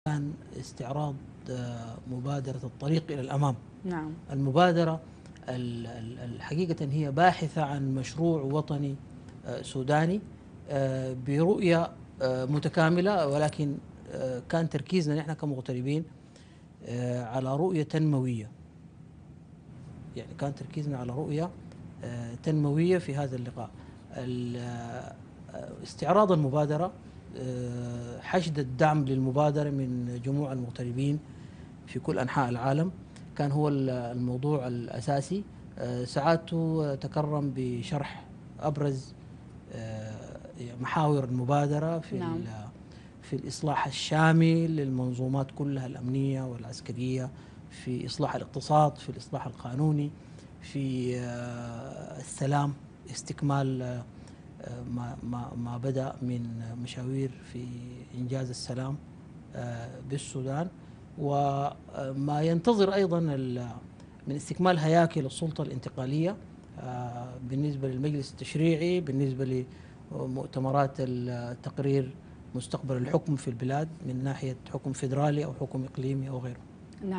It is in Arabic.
كان استعراض مبادرة الطريق إلى الأمام. نعم. المبادرة الحقيقة هي باحثة عن مشروع وطني سوداني برؤية متكاملة، ولكن كان تركيزنا نحن كمغتربين على رؤية تنموية. يعني كان تركيزنا على رؤية تنموية في هذا اللقاء. استعراض المبادرة، حشد الدعم للمبادرة من جموع المغتربين في كل أنحاء العالم كان هو الموضوع الأساسي. سعادته تكرم بشرح أبرز محاور المبادرة نعم. في الإصلاح الشامل للمنظومات كلها الأمنية والعسكرية، في إصلاح الاقتصاد، في الإصلاح القانوني، في السلام، استكمال ما بدأ من مشاوير في إنجاز السلام بالسودان، وما ينتظر أيضا من استكمال هياكل السلطة الانتقالية بالنسبة للمجلس التشريعي، بالنسبة لمؤتمرات التقرير مستقبل الحكم في البلاد من ناحية حكم فيدرالي أو حكم إقليمي أو غيره.